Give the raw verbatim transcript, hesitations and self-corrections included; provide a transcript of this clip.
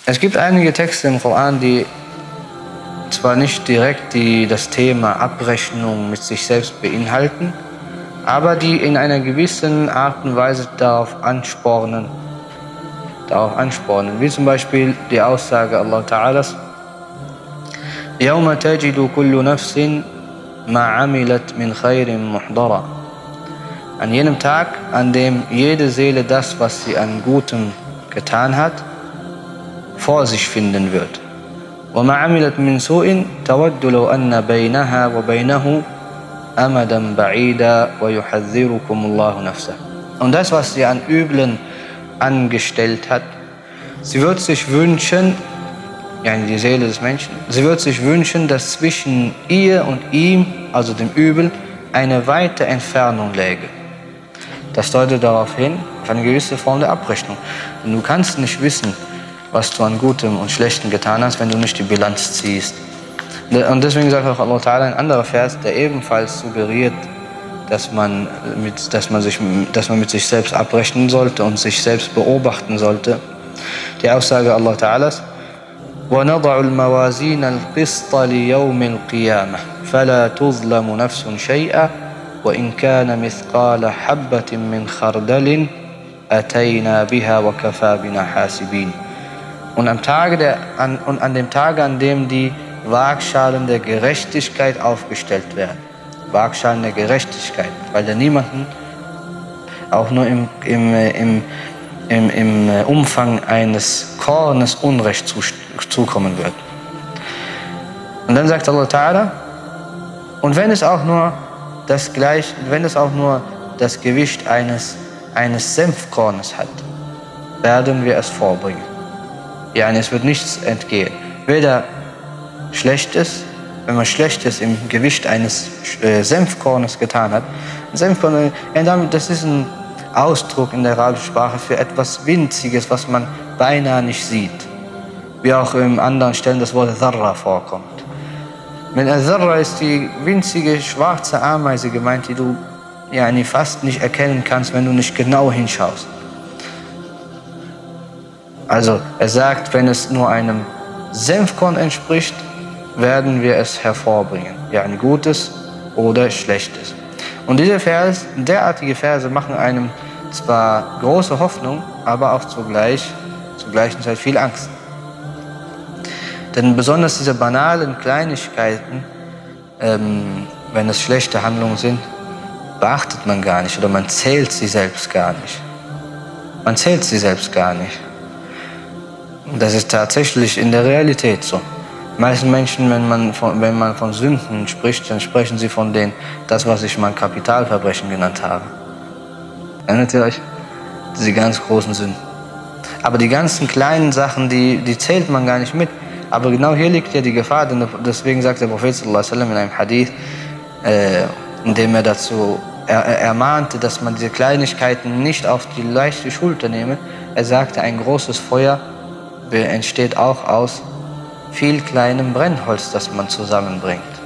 Es gibt einige Texte im Koran, die zwar nicht direkt die, das Thema Abrechnung mit sich selbst beinhalten, aber die in einer gewissen Art und Weise darauf anspornen, darauf anspornen, wie zum Beispiel die Aussage Allah Ta'alas: يَوْمَ تَجِدُ كُلُّ نَفْسٍ مَا عَمِلَتْ مِنْ خَيْرٍ مُحْضَرًا. An jenem Tag, an dem jede Seele das, was sie an Gutem getan hat, vor sich finden wird. وَمَا عَمِلَتْ مِنْ سُوءٍ تَوَدُّ لَوْ أَنَّ بَيْنَهَا وَبَيْنَهُ أَمَدًا بَعِيدًا وَيُحَذِّرُكُمُ اللَّهُ نَفْسَهُ. Und das, was sie an Üblen angestellt hat, sie wird sich wünschen, ja, die Seele des Menschen, sie wird sich wünschen, dass zwischen ihr und ihm, also dem Übel, eine weite Entfernung läge. Das deutet darauf hin, auf eine gewisse Form der Abrechnung. Denn du kannst nicht wissen, was du an Gutem und Schlechtem getan hast, wenn du nicht die Bilanz ziehst. Und deswegen sagt auch Allah Ta'ala ein anderer Vers, der ebenfalls suggeriert, dass man, mit, dass, man sich, dass man mit sich selbst abrechnen sollte und sich selbst beobachten sollte. Die Aussage Allah Ta'alas: وَنَضَعُ الْمَوَازِينَ الْقِسْطَ لِيَوْمِ الْقِيَامَةِ فَلَا تُظْلَمُ نَفْسٌ شَيْئًا وَإِنْ كَانَ مِثْقَالَ حَبَّةٍ مِّنْ خَرْدَلٍ أَتَيْنَا بِهَا وَكَفَى بِنَا حَاسِبِينَ. Und am Tage der, an, und an dem Tage, an dem die Waagschalen der Gerechtigkeit aufgestellt werden. Waagschalen der Gerechtigkeit, weil da niemanden auch nur im, im, im, im, im Umfang eines Kornes Unrecht zu, zukommen wird. Und dann sagt Allah Ta'ala: Und wenn es auch nur das gleich, wenn es auch nur das Gewicht eines, eines Senfkornes hat, werden wir es vorbringen. Ja, es wird nichts entgehen. Weder Schlechtes, wenn man Schlechtes im Gewicht eines äh, Senfkornes getan hat. Ein Senfkorn, das ist ein Ausdruck in der arabischen Sprache für etwas Winziges, was man beinahe nicht sieht. Wie auch in anderen Stellen das Wort Dharra vorkommt. Mit Dharra ist die winzige schwarze Ameise gemeint, die du ja, fast nicht erkennen kannst, wenn du nicht genau hinschaust. Also er sagt, wenn es nur einem Senfkorn entspricht, werden wir es hervorbringen. Ja, ein Gutes oder Schlechtes. Und diese Vers, derartige Verse machen einem zwar große Hoffnung, aber auch zugleich, zur gleichen Zeit viel Angst. Denn besonders diese banalen Kleinigkeiten, ähm, wenn es schlechte Handlungen sind, beachtet man gar nicht oder man zählt sie selbst gar nicht. Man zählt sie selbst gar nicht. Das ist tatsächlich in der Realität so. Die meisten Menschen, wenn man, von, wenn man von Sünden spricht, dann sprechen sie von den, das, was ich mal Kapitalverbrechen genannt habe. Erinnert ihr euch? Diese ganz großen Sünden. Aber die ganzen kleinen Sachen, die, die zählt man gar nicht mit. Aber genau hier liegt ja die Gefahr, denn deswegen sagt der Prophet sallallahu alaihi wasallam in einem Hadith, äh, in dem er dazu er, er ermahnte, dass man diese Kleinigkeiten nicht auf die leichte Schulter nehme. Er sagte, ein großes Feuer entsteht auch aus viel kleinem Brennholz, das man zusammenbringt.